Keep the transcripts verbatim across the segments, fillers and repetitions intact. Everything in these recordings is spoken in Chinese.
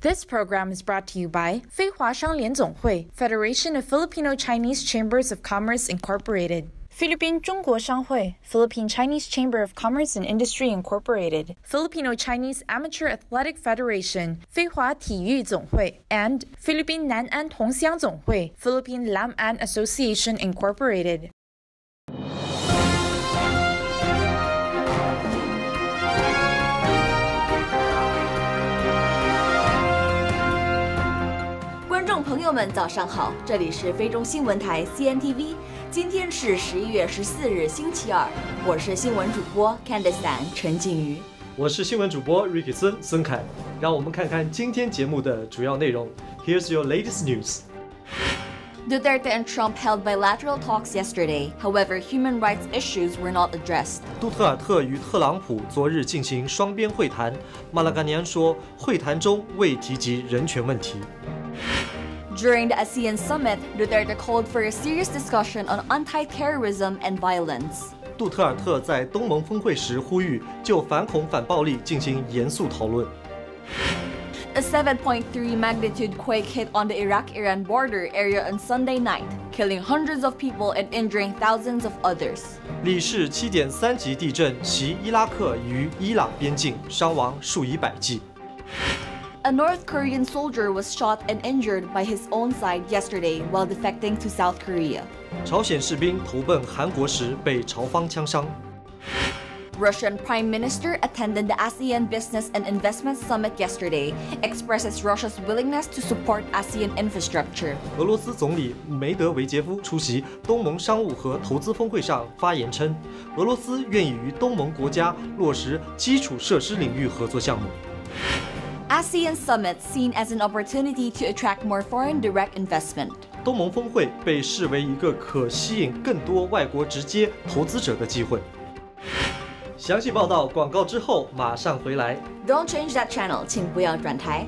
This program is brought to you by 非华商联总会 Federation of Filipino-Chinese Chambers of Commerce Incorporated. 菲律宾中国商会 Philippine-Chinese Chamber of Commerce and Industry Incorporated. Filipino-Chinese Amateur Athletic Federation 非华体育总会 and 菲律宾南安同乡总会 Philippine Lam-An Association Incorporated. 观众朋友们，早上好！这里是非中新闻台 C N T V， 今天是十一月十四日，星期二。我是新闻主播 Candice 陈静瑜， 我是新闻主播 Ricky 孙孙凯。让我们看看今天节目的主要内容。Here's your latest news. Duterte and Trump held bilateral talks yesterday. However, human rights issues were not addressed. 杜特尔特与特朗普昨日进行双边会谈。Malacañang说，会谈中未提及人权问题。 During the ASEAN summit, Duterte called for a serious discussion on anti-terrorism and violence. 杜特尔特在东盟峰会时呼吁就反恐反暴力进行严肃讨论。 A seven point three magnitude quake hit on the Iraq-Iran border area on Sunday night, killing hundreds of people and injuring thousands of others. 里氏七点三级地震袭伊拉克与伊朗边境，伤亡数以百计。 A North Korean soldier was shot and injured by his own side yesterday while defecting to South Korea. 朝鲜士兵投奔韩国时被朝方枪伤。 Russian Prime Minister attended the ASEAN Business and Investment Summit yesterday, expresses Russia's willingness to support ASEAN infrastructure. 俄罗斯总理梅德韦杰夫出席东盟商务和投资峰会上发言称，俄罗斯愿意与东盟国家落实基础设施领域合作项目。 ASEAN Summit seen as an opportunity to attract more foreign direct investment. 东盟峰会被视为一个可吸引更多外国直接投资者的机会。详细报道广告之后马上回来。 Don't change that channel， 请不要转台。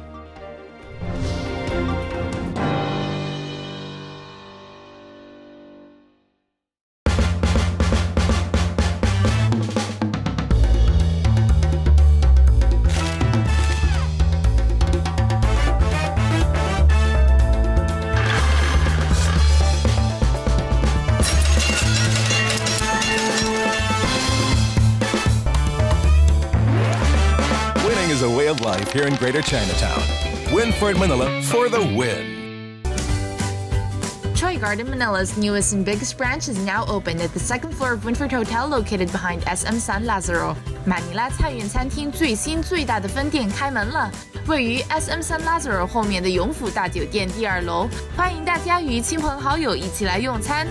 Is a way of life here in Greater Chinatown. Winford Manila for the win. Choi Garden Manila's newest and biggest branch is now open at the second floor of Winford Hotel located behind S M San Lazaro. 马尼拉菜园餐厅最新最大的分店开门了，位于 S M San Lazaro 后面的永福大酒店第二楼，欢迎大家与亲朋好友一起来用餐。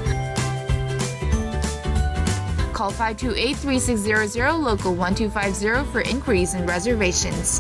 Call five two eight, three six zero zero, local one two five zero for inquiries and reservations.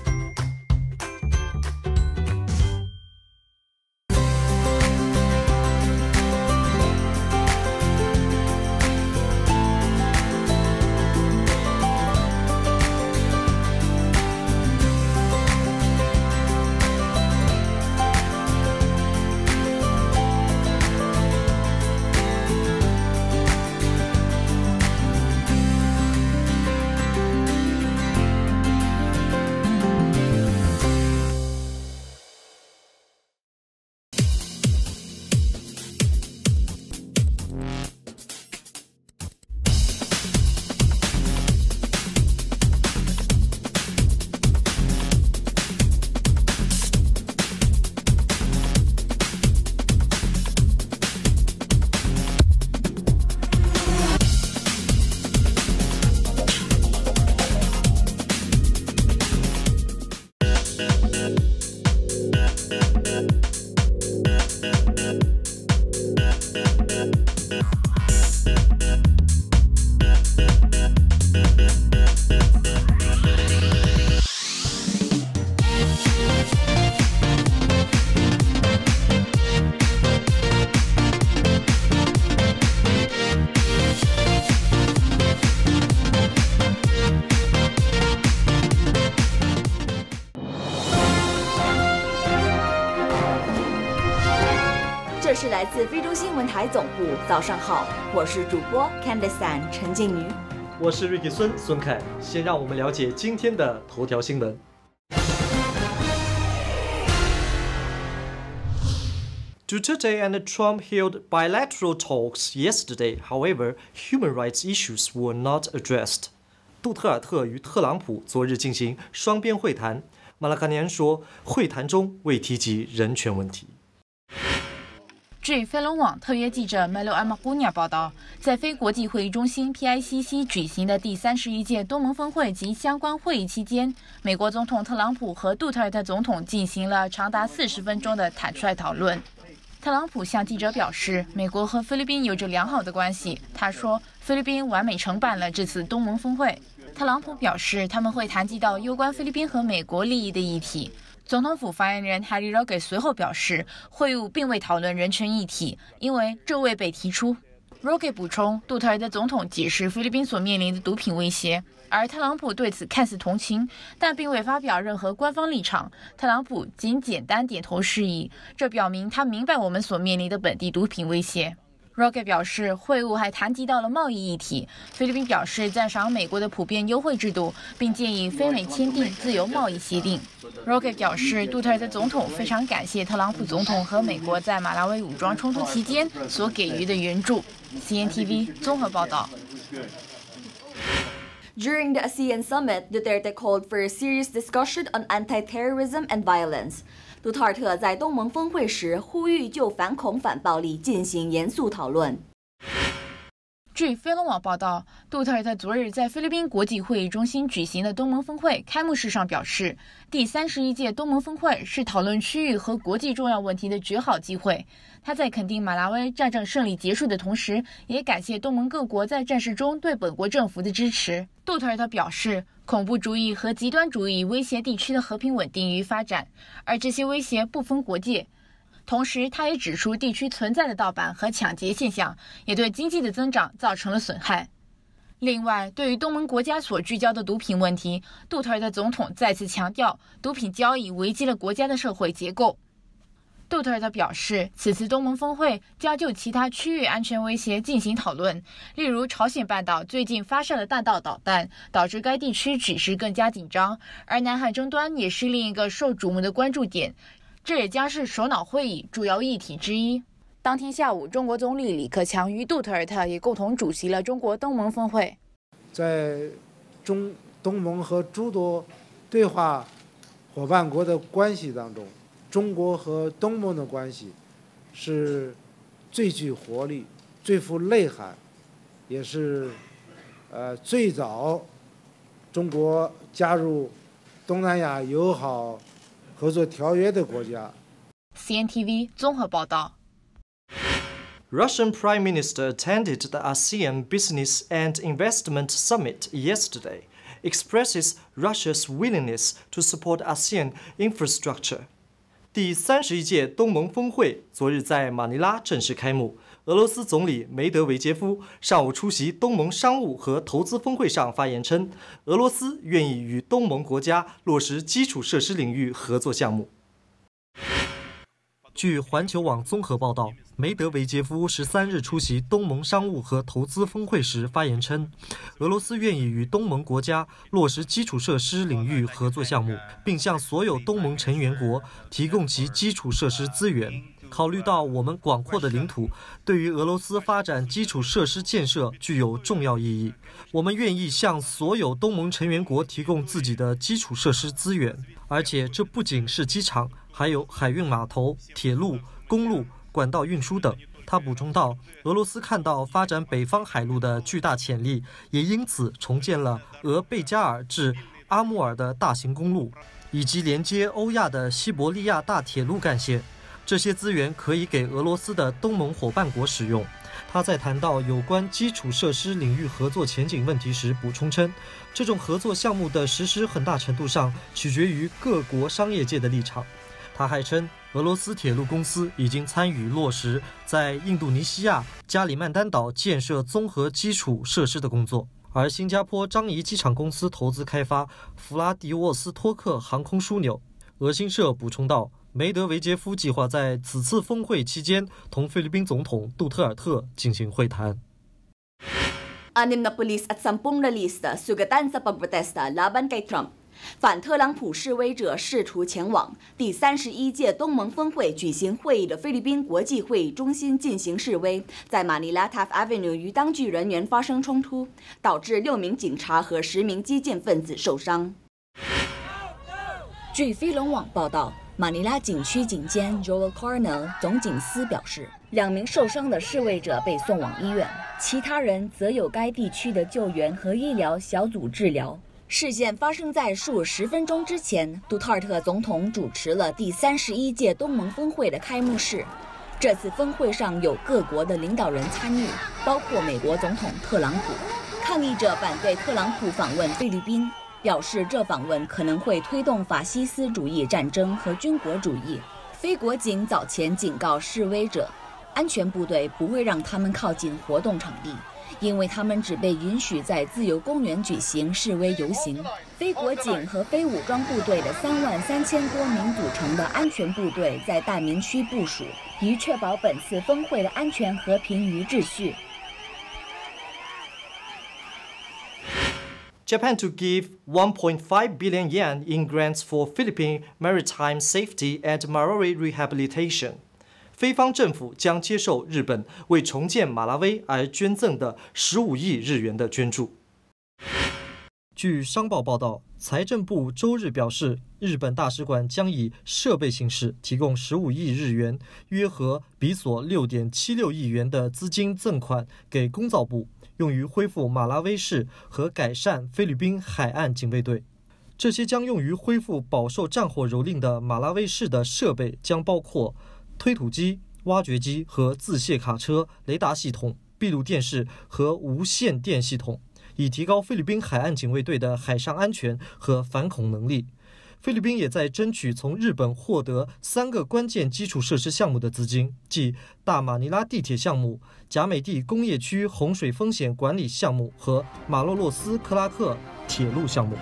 这是来自非洲新闻台总部，早上好，我是主播 Candice 陈静瑜， 我是 Ricky 孙孙凯。先让我们了解今天的头条新闻。 Duterte and Trump held bilateral talks yesterday. However, human rights issues were not addressed. 杜特尔特与特朗普昨日进行双边会谈。Malacañang说，会谈中未提及人权问题。 据飞龙网特约记者 Malacañang 报道，在非国际会议中心 P I C C 举行的第三十一届东盟峰会及相关会议期间，美国总统特朗普和杜特尔特总统进行了长达四十分钟的坦率讨论。特朗普向记者表示，美国和菲律宾有着良好的关系。他说，菲律宾完美承办了这次东盟峰会。特朗普表示，他们会谈及到有关菲律宾和美国利益的议题。总统府发言人 Harry Roque 随后表示，会晤并未讨论人权议题，因为这未被提出。Roque 补充，杜特尔特总统解释菲律宾所面临的毒品威胁，而特朗普对此看似同情，但并未发表任何官方立场。特朗普仅简单点头示意，这表明他明白我们所面临的本地毒品威胁。Roque 表示，会晤还谈及到了贸易议题。菲律宾表示赞赏美国的普遍优惠制度，并建议菲美签订自由贸易协定。Roque 表示，杜特尔特总统非常感谢特朗普总统和美国在马拉维武装冲突期间所给予的援助。C N T V 综合报道。 During the ASEAN summit, Duterte called for a serious discussion on anti-terrorism and violence. 杜特尔特在东盟峰会时呼吁就反恐反暴力进行严肃讨论。 据飞龙网报道，杜特尔特昨日在菲律宾国际会议中心举行的东盟峰会开幕式上表示，第三十一届东盟峰会是讨论区域和国际重要问题的绝好机会。他在肯定马拉维战争胜利结束的同时，也感谢东盟各国在战事中对本国政府的支持。杜特尔特表示，恐怖主义和极端主义威胁地区的和平稳定与发展，而这些威胁不分国界。同时，他也指出地区存在的盗版和抢劫现象也对经济的增长造成了损害。另外，对于东盟国家所聚焦的毒品问题，杜特尔特总统再次强调，毒品交易危及了国家的社会结构。杜特尔特表示，此次东盟峰会将就其他区域安全威胁进行讨论，例如朝鲜半岛最近发射的弹道导弹，导致该地区局势更加紧张，而南海争端也是另一个受瞩目的关注点。这也将是首脑会议主要议题之一。当天下午，中国总理李克强与杜特尔特也共同主席了中国东盟峰会。 在中东盟和诸多对话伙伴国的关系当中，中国和东盟的关系是最具活力、最富内涵，也是呃最早中国加入东南亚友好合作条约的国家。 C N T V 综合报道。 Russian Prime Minister attended the ASEAN Business and Investment Summit yesterday, expresses Russia's willingness to support ASEAN infrastructure. 第三十一届东盟峰会昨日在马尼拉正式开幕。俄罗斯总理梅德韦杰夫上午出席东盟商务和投资峰会上发言称，俄罗斯愿意与东盟国家落实基础设施领域合作项目。据环球网综合报道，梅德韦杰夫十三日出席东盟商务和投资峰会时发言称，俄罗斯愿意与东盟国家落实基础设施领域合作项目，并向所有东盟成员国提供其基础设施资源。考虑到我们广阔的领土对于俄罗斯发展基础设施建设具有重要意义，我们愿意向所有东盟成员国提供自己的基础设施资源，而且这不仅是机场，还有海运码头、铁路、公路、管道运输等。他补充道，俄罗斯看到发展北方海路的巨大潜力，也因此重建了俄贝加尔至阿穆尔的大型公路，以及连接欧亚的西伯利亚大铁路干线。这些资源可以给俄罗斯的东盟伙伴国使用。他在谈到有关基础设施领域合作前景问题时补充称，这种合作项目的实施很大程度上取决于各国商业界的立场。他还称，俄罗斯铁路公司已经参与落实在印度尼西亚加里曼丹岛建设综合基础设施的工作，而新加坡樟宜机场公司投资开发弗拉迪沃斯托克航空枢纽。俄新社补充道，梅德韦杰夫计划在此次峰会期间同菲律宾总统杜特尔特进行会谈。 Anim na pulis at sampung na lista sugatan sa pagprotesta laban kay Trump. 反特朗普示威者试图前往第三十一届东盟峰会举行会议的菲律宾国际会议中心进行示威，在马尼拉 Taft Avenue 与当局人员发生冲突，导致六名警察和十名激进分子受伤。据飞龙网报道，马尼拉警区警监 Joel Cornell 总警司表示，两名受伤的示威者被送往医院，其他人则有该地区的救援和医疗小组治疗。事件发生在数十分钟之前，杜特尔特总统主持了第三十一届东盟峰会的开幕式。这次峰会上有各国的领导人参与，包括美国总统特朗普。抗议者反对特朗普访问菲律宾，表示这访问可能会推动法西斯主义战争和军国主义。非国警早前警告示威者，安全部队不会让他们靠近活动场地，因为他们只被允许在自由公园举行示威游行。非国警和非武装部队的三万三千多名组成的安全部队在大民区部署，以确保本次峰会的安全、和平与秩序。 Japan to give one point five billion yen in grants for Philippine maritime safety and marine rehabilitation. 菲方政府将接受日本为重建马拉维而捐赠的十五亿日元的捐助。据商报报道，财政部周日表示，日本大使馆将以设备形式提供十五亿日元，约合比索六点七六亿元的资金赠款给工造部，用于恢复马拉维市和改善菲律宾海岸警卫队。这些将用于恢复饱受战火蹂躏的马拉维市的设备将包括推土机、挖掘机和自卸卡车、雷达系统、闭路电视和无线电系统，以提高菲律宾海岸警卫队的海上安全和反恐能力。菲律宾也在争取从日本获得三个关键基础设施项目的资金，即大马尼拉地铁项目、甲美地工业区洪水风险管理项目和马洛洛斯克拉克铁路项目。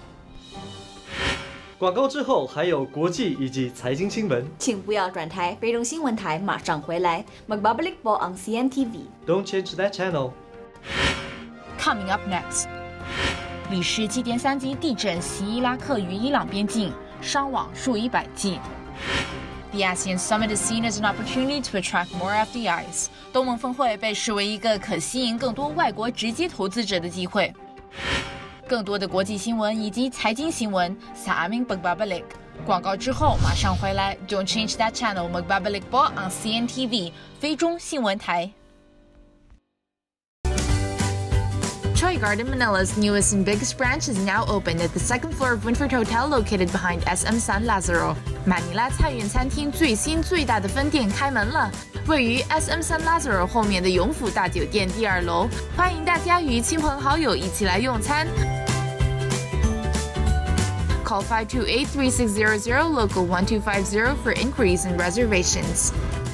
广告之后还有国际以及财经新闻， 请不要转台，菲中新闻台马上回来。Magbabalik po ang C N T V. Don't change that channel. Coming up next. 里氏七点三级地震袭伊拉克与伊朗边境，伤亡数以百计。The ASEAN Summit is seen as an opportunity to attract more F D Is. 东盟峰会被视为一个可吸引更多外国直接投资者的机会。更多的国际新闻以及财经新闻，sa aming pagbabalik. 广告之后马上回来 ，Don't change that channel. Magbabalik po ang C N T V 菲中新闻台。Choi Garden Manila's newest and biggest branch is now open at the second floor of Winford Hotel located behind S M San Lazaro. 马尼拉菜园餐厅最新最大的分店开门了，位于 S M San Lazaro 后面的永福大酒店第二楼，欢迎大家与亲朋好友一起来用餐。Call five two eight three six zero zero local one two five zero for inquiries and reservations.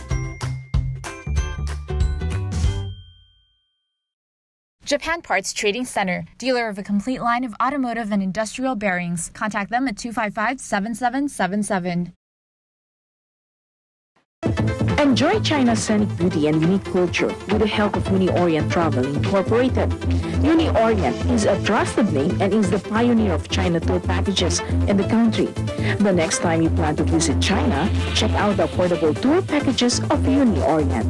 Japan Parts Trading Center, dealer of a complete line of automotive and industrial bearings. Contact them at two five five seven seven seven seven. Enjoy China's scenic beauty and unique culture with the help of Uni Orient Travel Incorporated. Uni Orient is a trusted name and is the pioneer of China tour packages in the country. The next time you plan to visit China, check out the affordable tour packages of Uni Orient.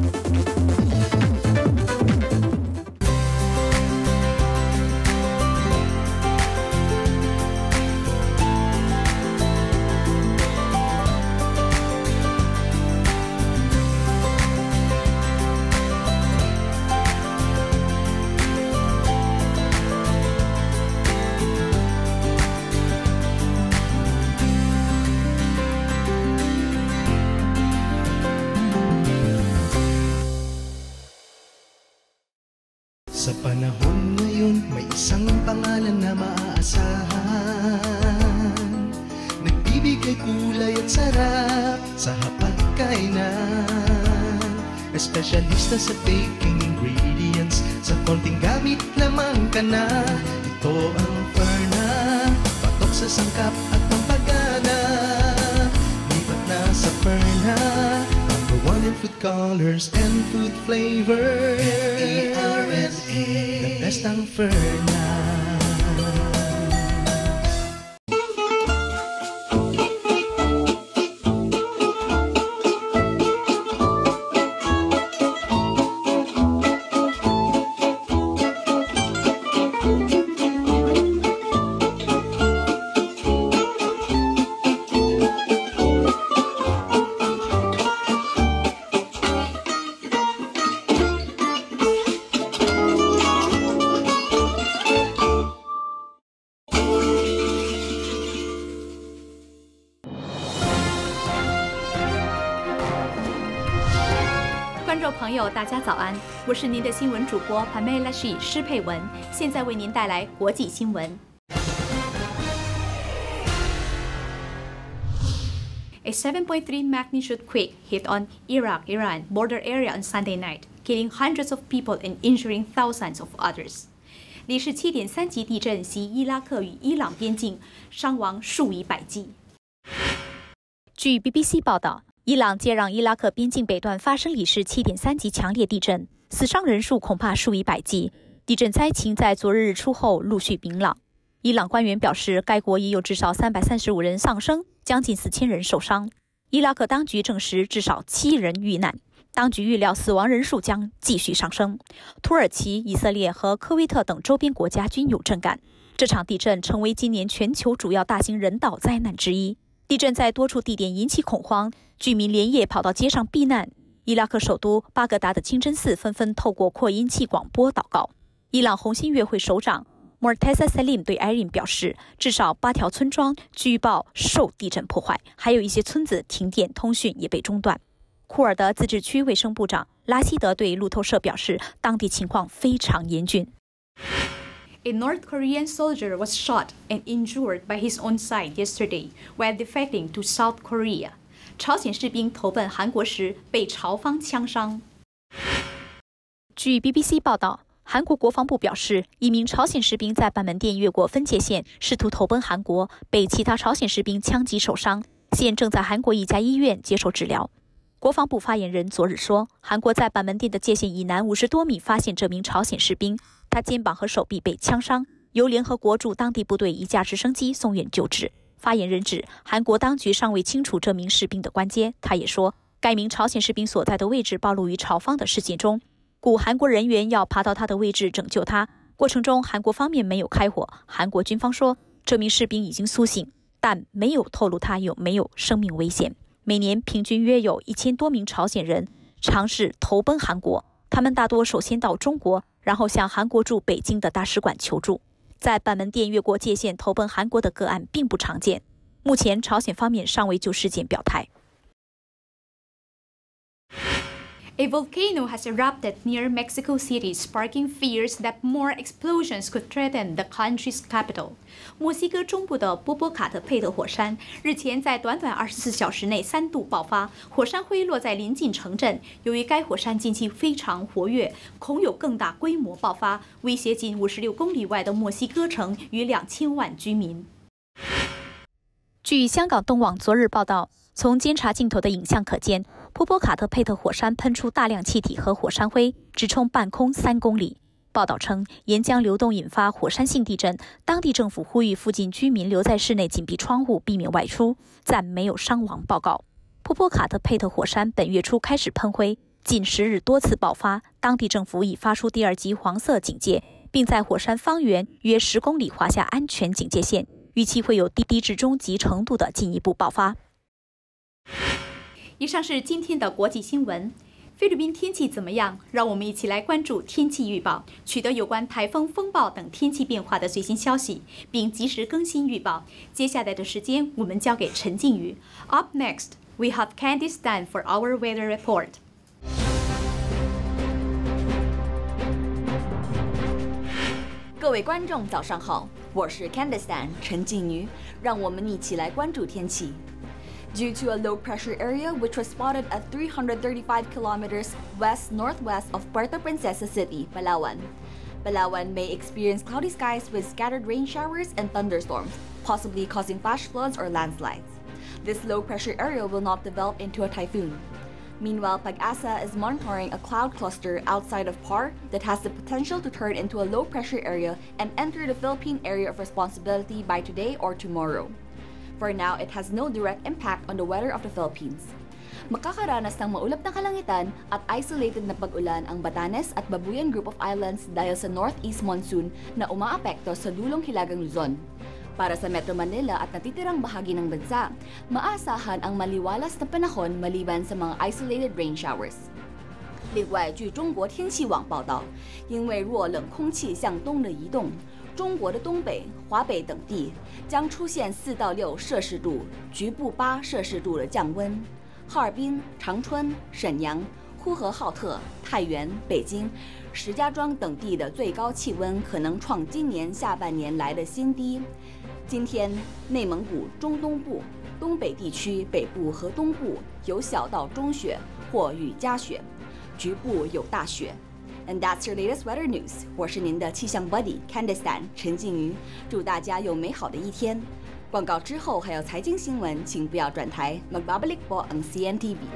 Sa panahon ngayon, may isang pangalan na maaasahan, nagbibigay kulay at sarap sa hapagkainan. Espesyalista sa baking ingredients, sa konting gamit lamang ka na. Ito ang Ferna, patok sa sangkap at pampagana. Lipat na sa Ferna, number one in food colors and food flavors. F E R N A, the best ang Ferna. 观众朋友，大家早安，我是您的新闻主播潘梅拉西施佩文，现在为您带来国际新闻。A seven point three magnitude quake hit on Iraq-Iran border area on Sunday night, killing hundreds of people and injuring thousands of others. 里氏七点三级地震袭伊拉克与伊朗边境，伤亡数以百计。 据 B B C 报道，伊朗接壤伊拉克边境北段发生里氏七点三级强烈地震，死伤人数恐怕数以百计。地震灾情在昨日日出后陆续明朗。伊朗官员表示，该国已有至少三百三十五人丧生，将近四千人受伤。伊拉克当局证实至少七人遇难，当局预料死亡人数将继续上升。土耳其、以色列和科威特等周边国家均有震感。这场地震成为今年全球主要大型人道灾难之一。地震在多处地点引起恐慌，居民连夜跑到街上避难。伊拉克首都巴格达的清真寺纷纷透过扩音器广播祷告。伊朗红新月会首长Morteza Salim 对 I R I N 表示，至少八条村庄据报受地震破坏，还有一些村子停电，通讯也被中断。库尔德自治区卫生部长拉希德对路透社表示，当地情况非常严峻。 A North Korean soldier was shot and injured by his own side yesterday while defecting to South Korea. 朝鲜士兵投奔韩国时被朝方枪伤。 据 B B C 报道，韩国国防部表示，一名朝鲜士兵在板门店越过分界线，试图投奔韩国，被其他朝鲜士兵枪击受伤，现正在韩国一家医院接受治疗。国防部发言人昨日说，韩国在板门店的界限以南五十多米发现这名朝鲜士兵，他肩膀和手臂被枪伤，由联合国驻当地部队一架直升机送院救治。发言人指，韩国当局尚未清楚这名士兵的关节。他也说，该名朝鲜士兵所在的位置暴露于朝方的事件中，故韩国人员要爬到他的位置拯救他。过程中，韩国方面没有开火。韩国军方说，这名士兵已经苏醒，但没有透露他有没有生命危险。每年平均约有一千多名朝鲜人尝试投奔韩国，他们大多首先到中国，然后向韩国驻北京的大使馆求助。在板门店越过界限投奔韩国的个案并不常见。目前，朝鲜方面尚未就事件表态。 A volcano has erupted near Mexico City, sparking fears that more explosions could threaten the country's capital. 墨西哥中部的波波卡特佩特火山日前在短短二十四小时内三度爆发，火山灰落在邻近城镇。由于该火山近期非常活跃，恐有更大规模爆发，威胁仅五十六公里外的墨西哥城与两千万居民。 据香港东网昨日报道，从监察镜头的影像可见，波波卡特佩特火山喷出大量气体和火山灰，直冲半空三公里。报道称，岩浆流动引发火山性地震，当地政府呼吁附近居民留在室内紧闭窗户，避免外出，暂没有伤亡报告。波波卡特佩特火山本月初开始喷灰，近十日多次爆发，当地政府已发出第二级黄色警戒，并在火山方圆约十公里划下安全警戒线，预期会有低至中级程度的进一步爆发。 以上是今天的国际新闻。菲律宾天气怎么样？让我们一起来关注天气预报，取得有关台风、风暴等天气变化的最新消息，并及时更新预报。接下来的时间，我们交给陈静瑜。Up next, we have Candice Tan for our weather report. 各位观众，早上好，我是 Candice Tan 陈静瑜，让我们一起来关注天气。Due to a low pressure area which was spotted at three hundred thirty-five kilometers west-northwest of Puerto Princesa City, Palawan. Palawan may experience cloudy skies with scattered rain showers and thunderstorms, possibly causing flash floods or landslides. This low pressure area will not develop into a typhoon. Meanwhile, Pag-asa is monitoring a cloud cluster outside of P A R that has the potential to turn into a low pressure area and enter the Philippine area of responsibility by today or tomorrow. For now, it has no direct impact on the weather of the Philippines. Makakaranas ng maulap na kalangitan at isolated na pag-ulan ang Batanes at Babuyan Group of Islands dahil sa northeast monsoon na umaapekto sa dulong hilagang Luzon. Para sa Metro Manila at natitirang bahagi ng bansa, maasahan ang maliwalas na panahon maliban sa mga isolated rain showers. 另外，据中国天气网报道，因为弱冷空气向东的移动，中国的东北、华北等地将出现四到六摄氏度，局部八摄氏度的降温。哈尔滨、长春、沈阳、 呼和浩特、太原、北京、石家庄等地的最高气温可能创今年下半年来的新低。今天，内蒙古中东部、东北地区北部和东部有小到中雪或雨夹雪，局部有大雪。And that's your latest weather news。我是您的气象 buddy Candice 陈静瑜，祝大家有美好的一天。广告之后还有财经新闻，请不要转台。Magbabalik po ang C N T V。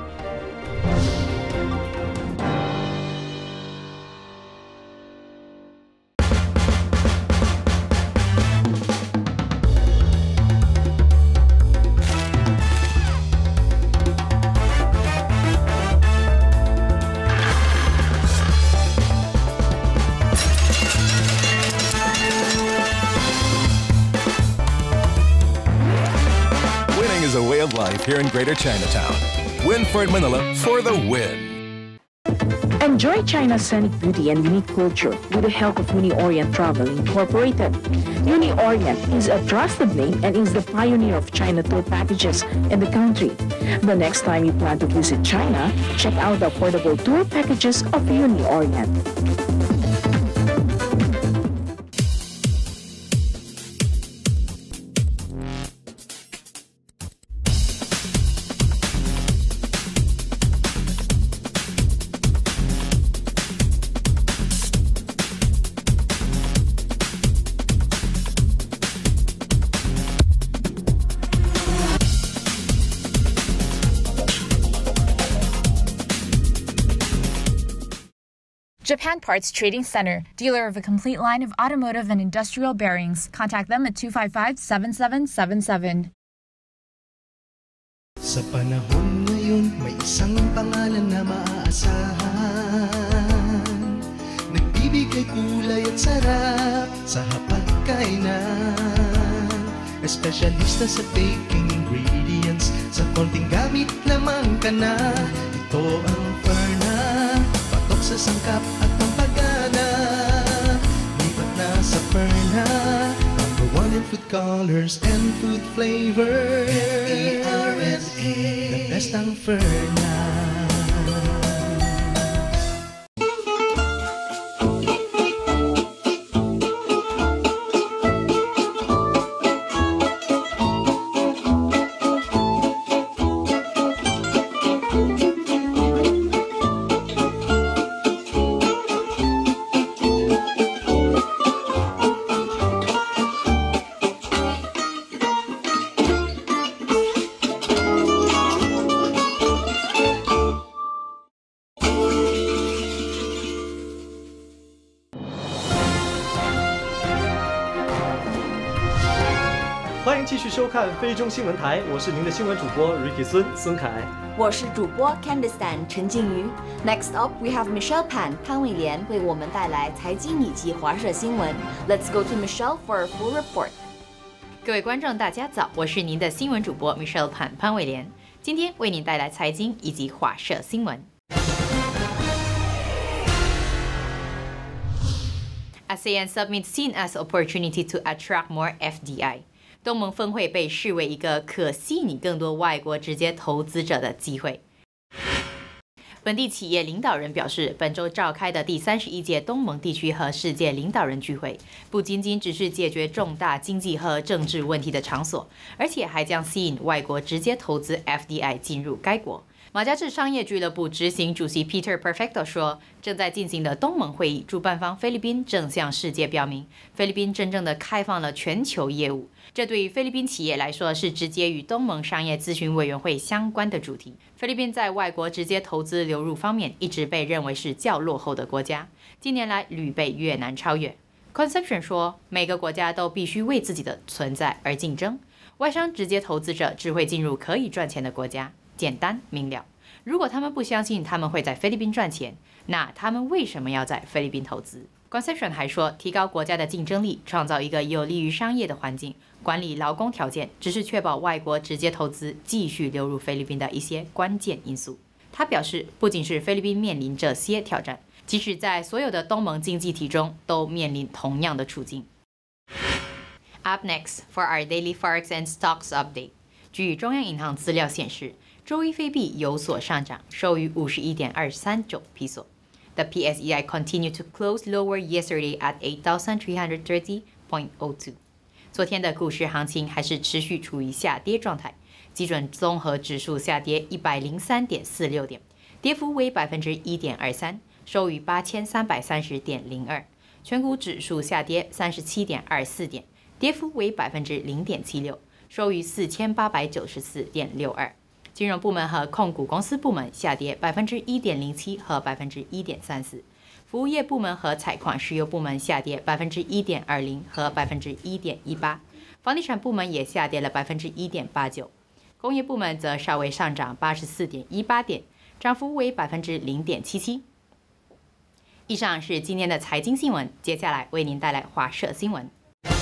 Is a way of life here in Greater Chinatown. Winford Manila for the win. Enjoy China's scenic beauty and unique culture with the help of Uni-Orient Travel Incorporated. Uni-Orient is a trusted name and is the pioneer of China tour packages in the country. The next time you plan to visit China, check out the affordable tour packages of Uni-Orient. Japan Parts Trading Center, dealer of a complete line of automotive and industrial bearings. Contact them at two five five, seven seven seven seven. Sa panahon ngayon, may isang pangalan na maaasahan. Nagbibigay kulay at sarap sa hapagkainan. Espesyalista sa baking ingredients, sa konting gamit lamang ka na. Ito ang Ferna, patok sa sangkap at pampagana. Lipat na sa Ferna, number one in food colors and food flavors. F E R N A, the best ang Ferna. 欢迎继续收看菲中新闻台，我是您的新闻主播 Ricky 孙孙凯， 我是主播 Candice 陈静瑜。Next up, we have Michelle Pan 潘伟莲为我们带来财经以及华社新闻。Let's go to Michelle for a full report. 各位观众，大家早，我是您的新闻主播 Michelle Pan 潘伟莲，今天为您带来财经以及华社新闻。ASEAN Summit seen as opportunity to attract more F D I。东盟峰会被视为一个可吸引更多外国直接投资者的机会。本地企业领导人表示，本周召开的第三十一届东盟地区和世界领导人聚会，不仅仅只是解决重大经济和政治问题的场所，而且还将吸引外国直接投资 F D I 进入该国。马加治商业俱乐部执行主席 Peter Perfecto 说，正在进行的东盟会议，主办方菲律宾正向世界表明，菲律宾真正的开放了全球业务。这对于菲律宾企业来说是直接与东盟商业咨询委员会相关的主题。菲律宾在外国直接投资流入方面一直被认为是较落后的国家，近年来屡被越南超越。Conception 说，每个国家都必须为自己的存在而竞争，外商直接投资者只会进入可以赚钱的国家。简单明了。如果他们不相信他们会在菲律宾赚钱，那他们为什么要在菲律宾投资 ？Conception 还说，提高国家的竞争力，创造一个有利于商业的环境，管理劳工条件，只是确保外国直接投资继续流入菲律宾的一些关键因素。他表示，不仅是菲律宾面临这些挑战，即使在所有的东盟经济体中都面临同样的处境。Up next for our daily forex and stocks update. 据中央银行资料显示，中周一非币有所上涨，收于五十一点二三九比索。The P S E I continued to close lower yesterday at eight thousand three hundred thirty point zero two。昨天的股市行情还是持续处于下跌状态，基准综合指数下跌一百零三点四六点，跌幅为百分之一点二三，收于八千三百三十点零二。全股指数下跌三十七点二四点，跌幅为百分之零点七六，收于四千八百九十四点六二。金融部门和控股公司部门下跌百分之一点零七和百分之一点三四，服务业部门和采矿石油部门下跌百分之一点二零和百分之一点一八，房地产部门也下跌了百分之一点八九，工业部门则稍微上涨八十四点一八点，涨幅为百分之零点七七。以上是今天的财经新闻，接下来为您带来华社新闻。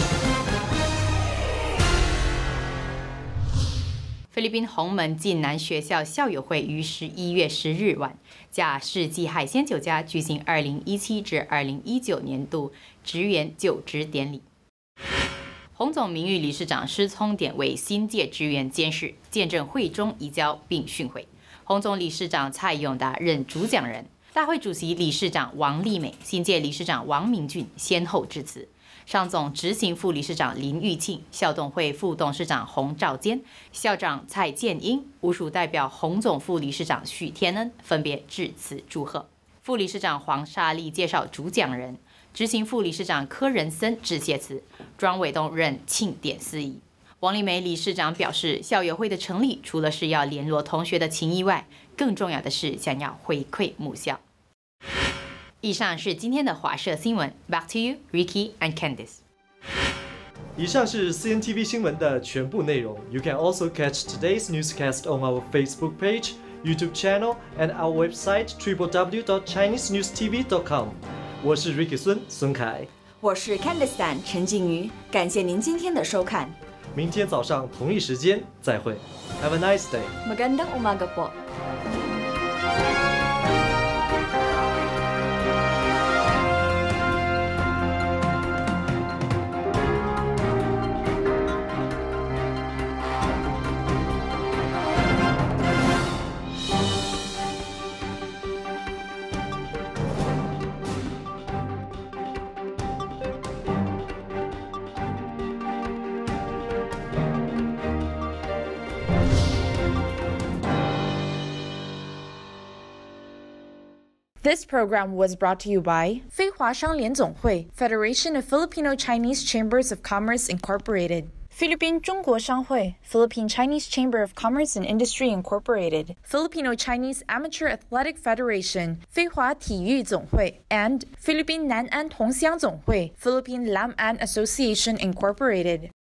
菲律宾洪门暨南学校校友会于十一月十日晚，假世纪海鲜酒家举行二零一七至二零一九年度职员就职典礼。洪总名誉理事长施聪典为新届职员监事，见证会中移交并训诲。洪总理事长蔡永达任主讲人，大会主席理事长王丽美、新届理事长王明俊先后致辞。上总执行副理事长林玉庆、校董会副董事长洪兆坚、校长蔡建英、务属代表洪总副理事长许天恩分别致辞祝贺。副理事长黄莎莉介绍主讲人，执行副理事长柯仁森致谢词，庄伟东任庆典司仪。王丽梅理事长表示，校友会的成立除了是要联络同学的情谊外，更重要的是想要回馈母校。以上是今天的华社新闻 ，Back to you, Ricky and Candice。 以上是 C N T V 新闻的全部内容。You can also catch today's newscast on our Facebook page, YouTube channel, and our website w w w dot chinese news t v dot com。我是 Ricky 孙孙凯， 我是 Candice 陈静瑜，感谢您今天的收看。 明天早上同一时间再会。Have a nice day. Magandang umaga po. This program was brought to you by 非华商联总会 Federation of Filipino-Chinese Chambers of Commerce Incorporated 菲律宾中国商会 Philippine-Chinese Chamber of Commerce and Industry Incorporated Filipino-Chinese Amateur Athletic Federation 菲华体育总会 and 菲律宾南安同乡总会 Philippine Lam-An Association Incorporated